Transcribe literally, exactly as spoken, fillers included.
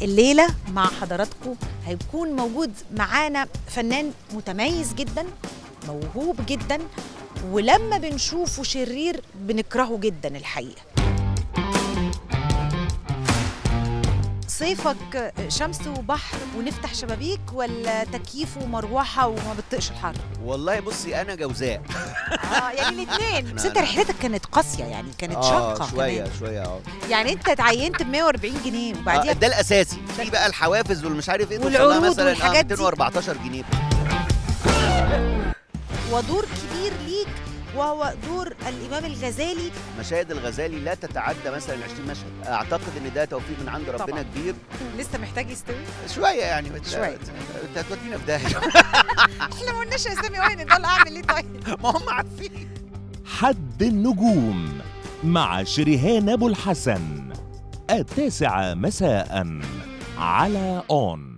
الليلة مع حضراتكم هيكون موجود معانا فنان متميز جدا، موهوب جدا، ولما بنشوفه شرير بنكرهه جدا الحقيقة. صيفك شمس وبحر ونفتح شبابيك، ولا تكييف ومروحة وما بتطقش الحر؟ والله بصي انا جوزاء. اه يعني الاثنين. بس انت رحلتك كانت قاسية، يعني كانت آه شاقة شوية كمان. شوية اه يعني انت اتعينت ب مية وأربعين جنيه وبعديها آه ده الاساسي، في بقى الحوافز والمش عارف ايه والعروض مثلا والحاجات آه دي. مئتين وأربعتاشر جنيه. ودور كبير ليك وهو دور الإمام الغزالي. مشاهد الغزالي لا تتعدى مثلا عشرين مشهد، اعتقد ان ده توفيق من عند ربنا طبعا. كبير. لسه محتاج يستوي شويه يعني شوية. انت هتودينا في داهيه. احنا ما قلناش يا سامي وين ده، اعمل ايه طيب؟ ما هم عارفين. حد النجوم مع شريهان أبو الحسن التاسعة مساء على أون.